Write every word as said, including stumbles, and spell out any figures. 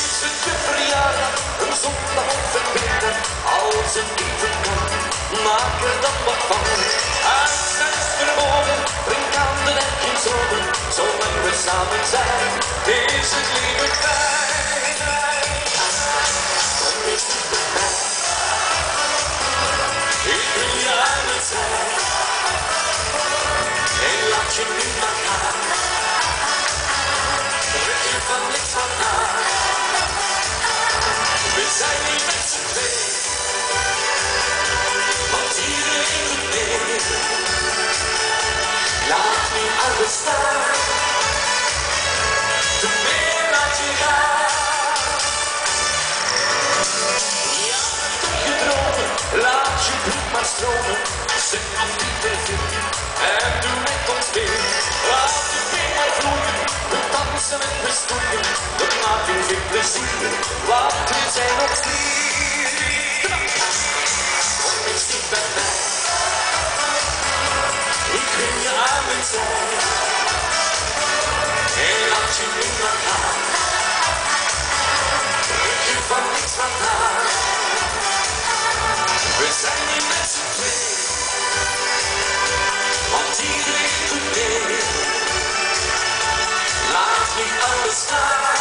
is het je verjaardag, een zondag of een winter, als het eten kan, maak er dan wat van. Uit vensterbomen, drink aan de nek in zomer, zolang we samen zijn, is het leven fijn. Kom eens niet bij mij, ik wil je aan het zijn, en laat je nu maar gaan. Druk je van niks van aan, we zijn niet met z'n twee, want iedereen doet mee. Laat nu alles staan, te meer laat je gaan. Ja, doe je dromen, laat je bloed maar stromen. Zet af niet te veel en doe met ons mee. Laat je been maar vloeien, we dansen en we stoeien. We maken veel plezier, want we zijn ons lief. Kom eens niet bij mij, ik wil je aan mijn zij. En laat je nu maar gaan, druk je van niks van aan. We zijn niet met z'n twee, want iedereen doet mee. Laat niet alles staan.